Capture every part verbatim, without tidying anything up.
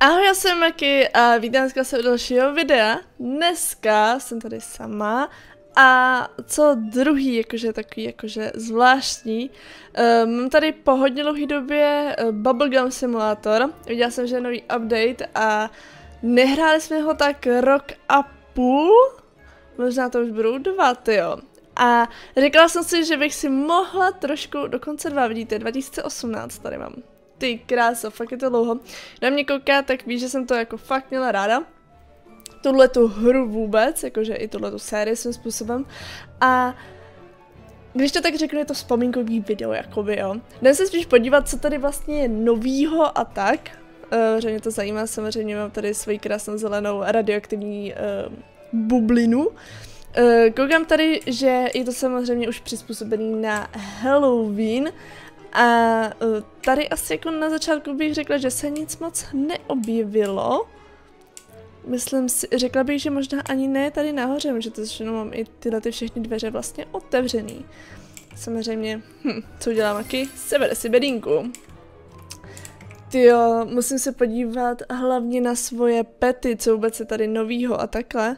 Ahoj, já jsem Maki a vítám se u dalšího videa. Dneska jsem tady sama a co druhý, jakože takový jakože zvláštní. Um, mám tady po hodně dlouhé době uh, Bubblegum Simulator. Viděla jsem, že je nový update a nehráli jsme ho tak rok a půl. Možná to už budou dva, tyjo. A řekla jsem si, že bych si mohla trošku, dokonce dva, vidíte, dva tisíce osmnáct tady mám. Ty kráso, fakt je to dlouho. Na mě kouká, tak víš, že jsem to jako fakt měla ráda. Tuhle tu hru vůbec, jakože i tuhle tu sérii svým způsobem. A když to tak řeknu, je to vzpomínkový video, jakoby, jo. Jdem se spíš podívat, co tady vlastně je novýho a tak. Uh, že mě to zajímá, samozřejmě mám tady svoji krásnou zelenou radioaktivní uh, bublinu. Uh, koukám tady, že je to samozřejmě už přizpůsobený na Halloween. A tady asi jako na začátku bych řekla, že se nic moc neobjevilo. Myslím si, řekla bych, že možná ani ne tady nahoře, že to všechno mám i tyhle ty všechny dveře vlastně otevřený. Samozřejmě, hm, co dělá Maki? Sebere si bedínku. Tyjo, musím se podívat hlavně na svoje pety, co vůbec je tady novýho a takhle.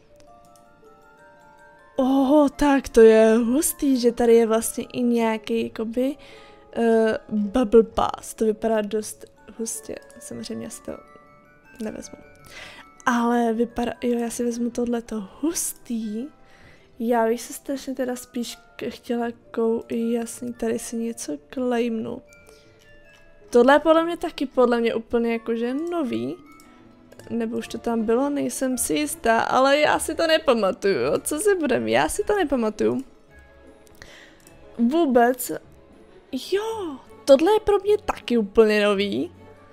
Oh, tak to je hustý, že tady je vlastně i nějaký, jakoby, Uh, Bubble Pass, to vypadá dost hustě, samozřejmě si to nevezmu. Ale vypadá, jo, já si vezmu tohleto hustý. Já bych se strašně teda spíš chtěla kou, jasný, tady si něco claimnu. Tohle je podle mě taky podle mě úplně jakože nový. Nebo už to tam bylo, nejsem si jistá, ale já si to nepamatuju, co si budem, já si to nepamatuju. Vůbec. Jo, tohle je pro mě taky úplně nový.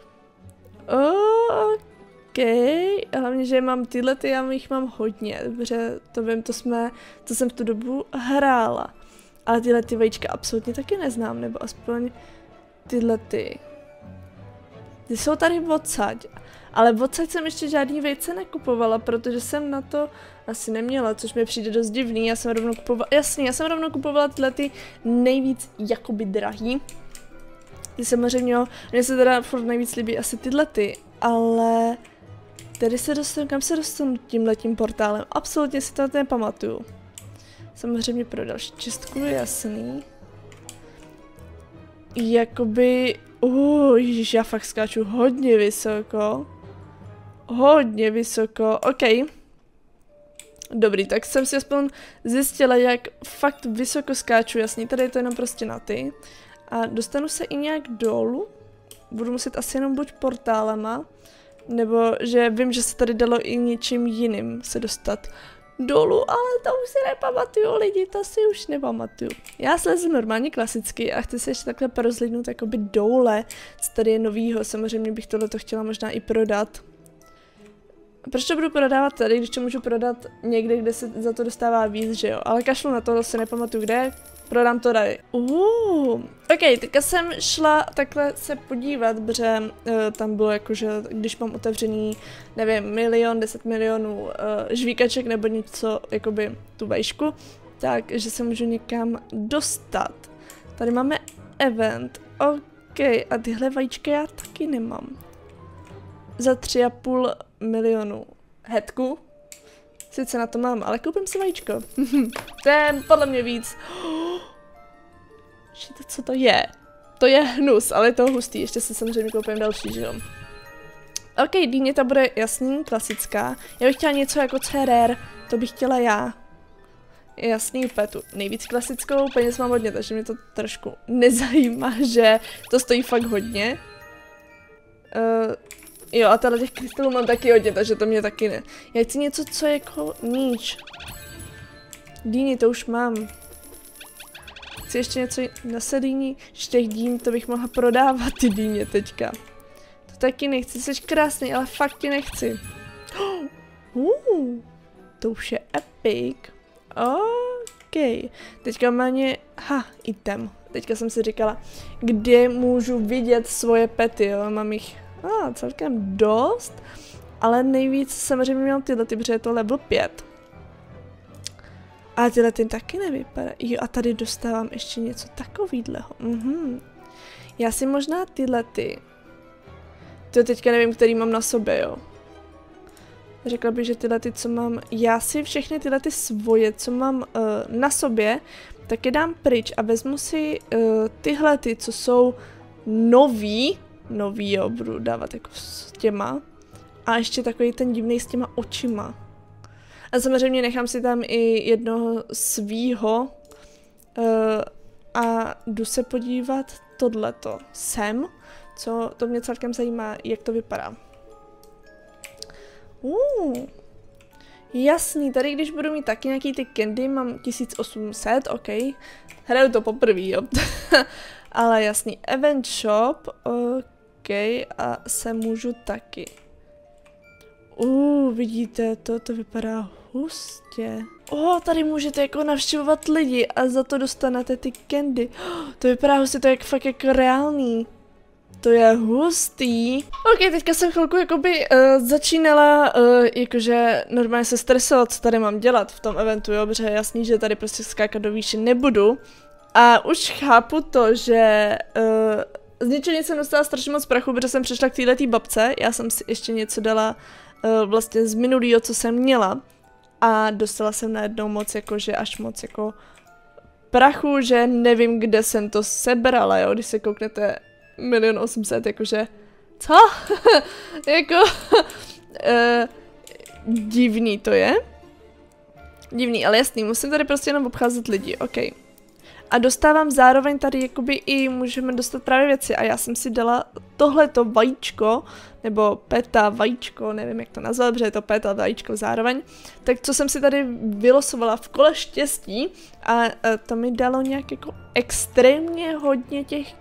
OK, hlavně, že mám tyhle, ty, já jich mám hodně, protože to vím, to jsme, to jsem v tu dobu hrála. Ale tyhle ty vajíčka absolutně taky neznám, nebo aspoň tyhle ty. Ty jsou tady odsaď, ale odsaď jsem ještě žádný vejce nekupovala, protože jsem na to asi neměla, což mi přijde dost divný, já jsem rovnou kupovala, jasně, já jsem rovnou kupovala tyhle ty nejvíc jakoby drahý. Ty samozřejmě, jo, mně se teda furt nejvíc líbí asi tyhle ty, ale tady se dostanu, kam se dostanu tímhletím portálem, absolutně si to nepamatuju. Samozřejmě pro další čistku, jasný. Jakoby, uh, ježiš, já fakt skáču hodně vysoko. Hodně vysoko, OK. Dobrý, tak jsem si aspoň zjistila, jak fakt vysoko skáču, jasně, tady je to jenom prostě na ty. A dostanu se i nějak dolů, budu muset asi jenom buď portálema, nebo že vím, že se tady dalo i něčím jiným se dostat dolů, ale to už si nepamatuju, lidi, to si už nepamatuju. Já slezu normálně klasicky a chci se ještě takhle porozlídnout jakoby dole, co tady je novýho, samozřejmě bych tohleto chtěla možná i prodat. Proč to budu prodávat tady, když to můžu prodat někde, kde se za to dostává víc, že jo? Ale kašlu na to, se nepamatuju kde, prodám to tady. Uh, ok, teďka jsem šla takhle se podívat, protože uh, tam bylo jakože, když mám otevřený, nevím, milion, deset milionů uh, žvíkaček nebo něco, jakoby tu vejšku, takže se můžu někam dostat. Tady máme event, ok, a tyhle vajíčka já taky nemám. Za tři a půl milionu hetku. Sice na to mám, ale koupím si vajíčko. To je podle mě víc. Víte, co to je? To je hnus, ale je to hustý. Ještě si samozřejmě koupím další, že jo? OK, dýně ta bude jasný, klasická. Já bych chtěla něco jako C R R, to bych chtěla já. Jasný, úplně tu nejvíc klasickou, peněz mám hodně, takže mě to trošku nezajímá, že to stojí fakt hodně. Uh, Jo, a tady těch krystalů mám taky hodně, takže to mě taky ne. Já chci něco, co je jako níč. Dýni, to už mám. Chci ještě něco na sedýní, že těch dýní, to bych mohla prodávat ty dýně teďka. To taky nechci, jsi krásný, ale fakt ti nechci. Uh, to už je epic. OK. Teďka mám ně, ha, item. Teďka jsem si říkala, kde můžu vidět svoje pety, jo, mám jich a ah, celkem dost, ale nejvíc samozřejmě měl tyhle, ty, protože je to level pět. A tyhle ty taky nevypadají. Jo, a tady dostávám ještě něco takovýhleho. Mhm. Já si možná tyhle ty To teďka nevím, který mám na sobě, jo. Řekla bych, že tyhle ty, co mám, já si všechny tyhle ty svoje, co mám uh, na sobě, tak je dám pryč a vezmu si uh, tyhle ty, co jsou nový, nový, jo, budu dávat jako s těma. A ještě takový ten divný s těma očima. A samozřejmě nechám si tam i jednoho svýho uh, a jdu se podívat tohleto sem, co to mě celkem zajímá, jak to vypadá. Uh, jasný, tady když budu mít taky nějaký ty candy, mám tisíc osm set, ok. Hraju to poprvé, jo. Ale jasný, event shop, ok, a se můžu taky. Uh, vidíte, to, to vypadá hustě. Oh, tady můžete jako navštěvovat lidi a za to dostanete ty candy. Oh, to vypadá hustě, to je jak fakt jako reálný. To je hustý. Ok, teďka jsem chvilku jakoby uh, začínala uh, jakože normálně se stresovat, co tady mám dělat v tom eventu, jo, protože je jasný, že tady prostě skákat do výše nebudu. A už chápu to, že uh, z ničeho nic jsem dostala strašně moc prachu, protože jsem přišla k této babce, já jsem si ještě něco dala uh, vlastně z minulého, co jsem měla. A dostala jsem najednou moc jakože až moc jako prachu, že nevím, kde jsem to sebrala, jo, když se kouknete milion osmset, jakože, co? jako, uh, divný to je. Divný, ale jasný, musím tady prostě jenom obcházet lidi, ok. A dostávám zároveň tady jakoby i můžeme dostat právě věci a já jsem si dala tohleto vajíčko, nebo peta vajíčko, nevím jak to nazvat, protože je to peta vajíčko zároveň. Tak co jsem si tady vylosovala v kole štěstí a, a to mi dalo nějak jako extrémně hodně těch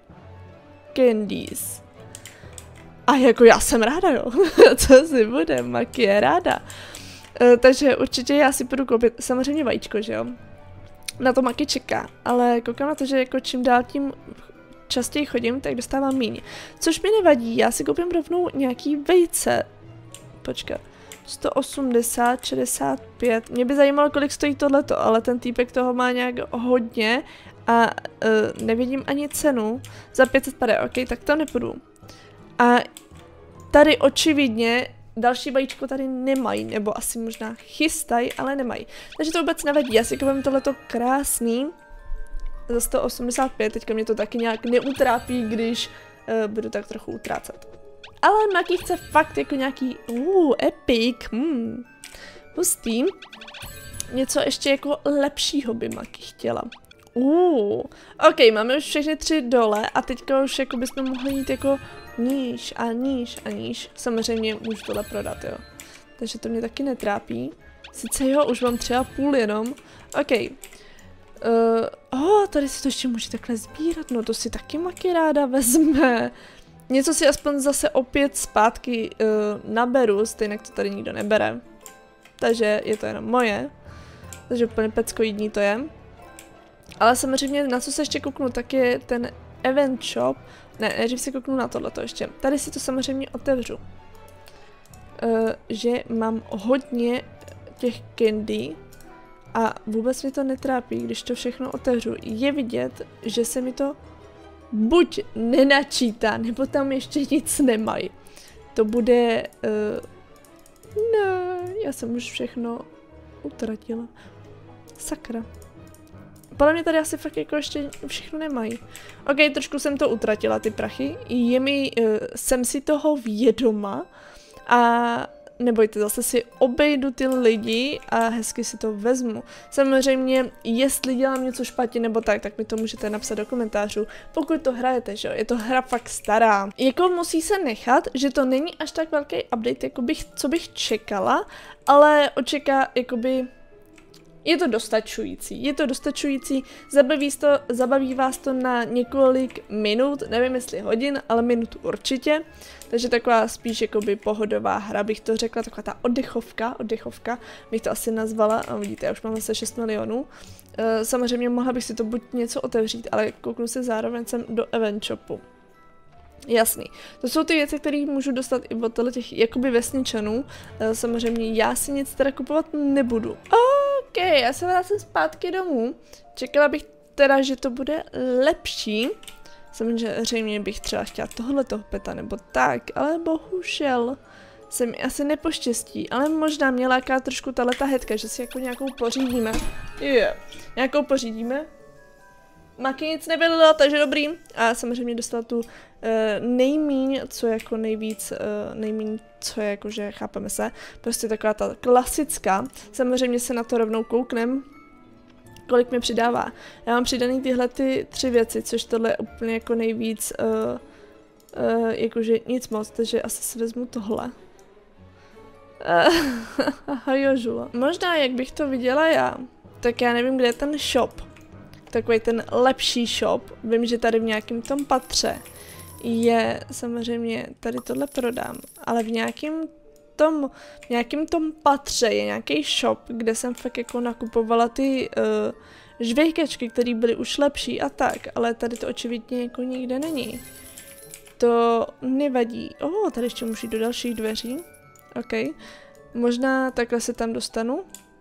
candies. A jako já jsem ráda, jo. Co si bude, Maki je ráda. Uh, takže určitě já si půjdu koupit samozřejmě vajíčko, že jo. Na to Maki čeká, ale koukám na to, že jako čím dál tím častěji chodím, tak dostávám míň. Což mi nevadí, já si koupím rovnou nějaký vejce. Počkat. sto osmdesát, šedesát pět. Mě by zajímalo, kolik stojí tohleto, ale ten týpek toho má nějak hodně a uh, nevidím ani cenu. Za pět set padá, ok, tak to nepůjdu. A tady očividně další vajíčko tady nemají, nebo asi možná chystají, ale nemají. Takže to vůbec nevadí, já si koupím tohleto krásný za sto osmdesát pět, teďka mě to taky nějak neutrápí, když uh, budu tak trochu utrácet. Ale Maki chce fakt jako nějaký, uh, epic, hmm, hustý. Něco ještě jako lepšího by Maki chtěla. Uh, ok, máme už všechny tři dole a teďka už jako bychom mohli jít jako níž a níž a níž. Samozřejmě můžu tohle prodat, jo. Takže to mě taky netrápí. Sice jo, už mám tři a půl jenom. Ok. Uh, oh, tady si to ještě může takhle sbírat, no to si taky Maki ráda vezme. Něco si aspoň zase opět zpátky uh, naberu, stejně to tady nikdo nebere. Takže je to jenom moje. Takže úplně peckojídní to je. Ale samozřejmě na co se ještě kouknu, tak je ten event shop. Ne, nejdřív si kouknu na tohleto ještě. Tady si to samozřejmě otevřu. Uh, že mám hodně těch candy a vůbec mi to netrápí, když to všechno otevřu. Je vidět, že se mi to buď nenačítá, nebo tam ještě nic nemají. To bude... Uh, ne, já jsem už všechno utratila. Sakra. Podle mě tady asi fakt jako ještě všechno nemají. Ok, trošku jsem to utratila, ty prachy. Je mi, uh, jsem si toho vědoma a nebojte, zase si obejdu ty lidi a hezky si to vezmu. Samozřejmě, jestli dělám něco špatně nebo tak, tak mi to můžete napsat do komentářů. Pokud to hrajete, že jo, je to hra fakt stará. Jako musí se nechat, že to není až tak velký update, jako bych, co bych čekala, ale očeká, jakoby... Je to dostačující, je to dostačující, zabaví, to, zabaví vás to na několik minut, nevím jestli hodin, ale minut určitě, takže taková spíš jakoby pohodová hra, bych to řekla, taková ta oddechovka, oddechovka, bych to asi nazvala, a vidíte, já už mám zase šest milionů. E, samozřejmě mohla bych si to buď něco otevřít, ale kouknu se zároveň sem do event shopu. Jasný. To jsou ty věci, které můžu dostat i od těch jakoby vesničanů. E, samozřejmě já si nic teda kupovat nebudu. Ok, já se vrátím zpátky domů. Čekala bych teda, že to bude lepší. Samozřejmě bych třeba chtěla tohletoho peta nebo tak, ale bohužel se mi asi nepoštěstí, ale možná mě láká trošku tahleta hetka, že si jako nějakou pořídíme. Yeah. Nějakou pořídíme. Maki nic nevylila, takže dobrý. A samozřejmě dostala tu uh, nejmíň, co jako nejvíc, uh, nejmíň, co je jako, že chápeme se. Prostě taková ta klasická. Samozřejmě se na to rovnou kouknem, kolik mi přidává. Já mám přidaný tyhle ty tři věci, což tohle je úplně jako nejvíc, uh, uh, jakože nic moc, takže asi si vezmu tohle. Uh, jo, žula. Možná, jak bych to viděla já, tak já nevím, kde je ten shop. Takový ten lepší shop. Vím, že tady v nějakém tom patře je, samozřejmě tady tohle prodám, ale v nějakém tom, v nějakém tom patře je nějaký shop, kde jsem fakt jako nakupovala ty uh, žvejkačky, které byly už lepší a tak, ale tady to očividně jako nikde není. To nevadí. Oh, tady ještě můžu jít do dalších dveří. OK. Možná takhle se tam dostanu.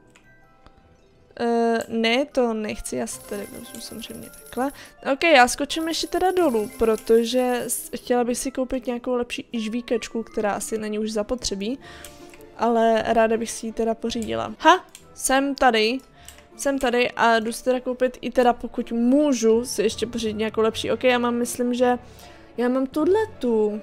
Uh, ne, to nechci, já si tady vezmu samozřejmě takhle. Ok, já skočím ještě teda dolů, protože chtěla bych si koupit nějakou lepší žvíkačku, která asi není už zapotřebí, ale ráda bych si ji teda pořídila. Ha, jsem tady, jsem tady a jdu si teda koupit i teda, pokud můžu si ještě pořídit nějakou lepší. Ok, já mám, myslím, že já mám tuhletu.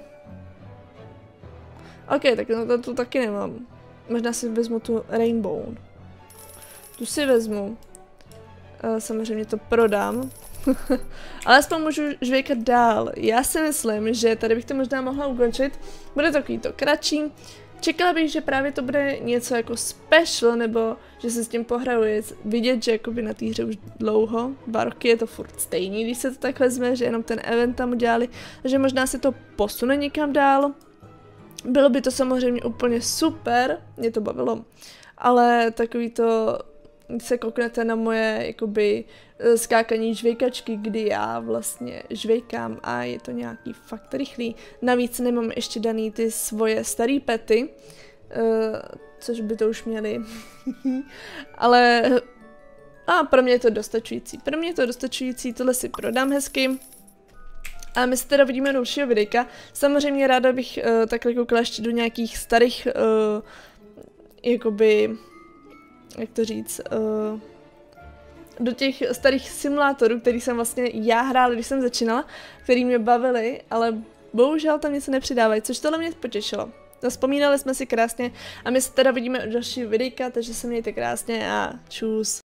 Ok, tak no to tu taky nemám. Možná si vezmu tu Rainbow. Tu si vezmu. Samozřejmě to prodám. Ale aspoň můžu žvejkat dál. Já si myslím, že tady bych to možná mohla ukončit. Bude takový to kratší. Čekala bych, že právě to bude něco jako special, nebo že se s tím pohraju. Je vidět, že jakoby na té hře už dlouho, dva roky je to furt stejný, když se to tak vezme, že jenom ten event tam udělali. Takže možná se to posune někam dál. Bylo by to samozřejmě úplně super, mě to bavilo. Ale takový to, když se kouknete na moje jakoby skákaní žvejkačky, kdy já vlastně žvejkám a je to nějaký fakt rychlý. Navíc nemám ještě daný ty svoje starý pety, uh, což by to už měli. Ale a pro mě je to dostačující. Pro mě je to dostačující, tohle si prodám hezky. A my se teda vidíme do dalšího videjka. Samozřejmě ráda bych uh, takhle koukala ještě do nějakých starých, uh, jakoby, jak to říct, uh, do těch starých simulátorů, který jsem vlastně já hrála, když jsem začínala, který mě bavili, ale bohužel tam něco nepřidávají, což tohle mě potěšilo. Vzpomínali jsme si krásně a my se teda vidíme u dalšího videjka, takže se mějte krásně a čus.